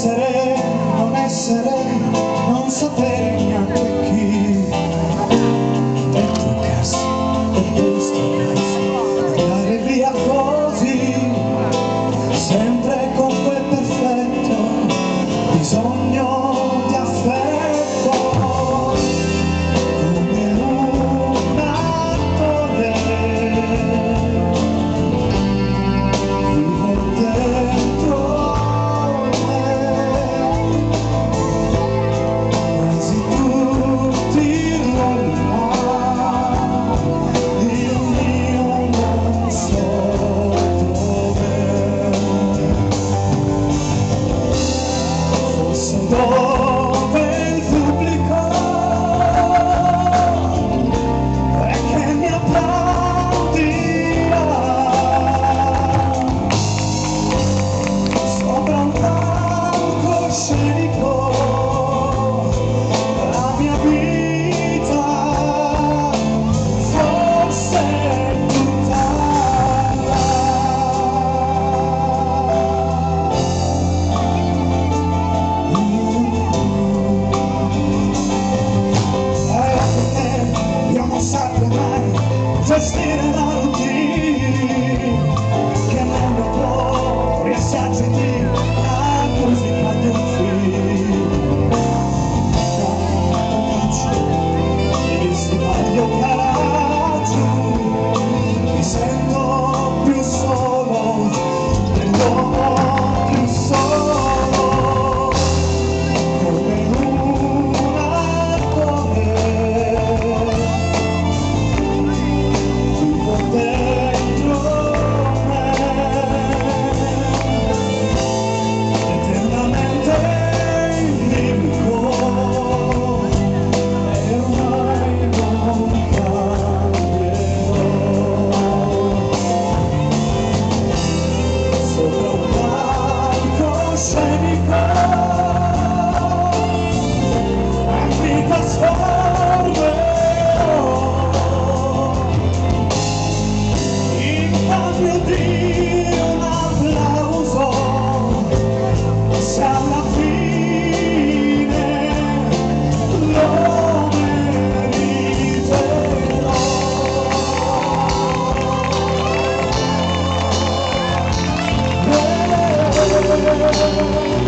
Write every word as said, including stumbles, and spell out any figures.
essere, non essere, non sapere neanche chi. Dentro casa e questo caso, andare via così, sempre con quel perfetto bisogno di affetto, come un attore. Vivo dentro me, quasi tutti i ruoli, ma il mio non so dove. Forse dove il pubblico è che mi applaudirà sopra un palco scenico. La mia vita forse è tutta là. Io non saprei mai gestire la routine che non lo può riassaggiare la musica di un film. Non faccio il sbaglio caraggio, mi sento più solo dell'uomo più solo, come un attore. Vivo dentro me, eternamente in bilico, e ormai non cambierò. Sopra un palco scenico mi trasformerò in cambio di un applauso, se alla fine lo meriterò. Eh,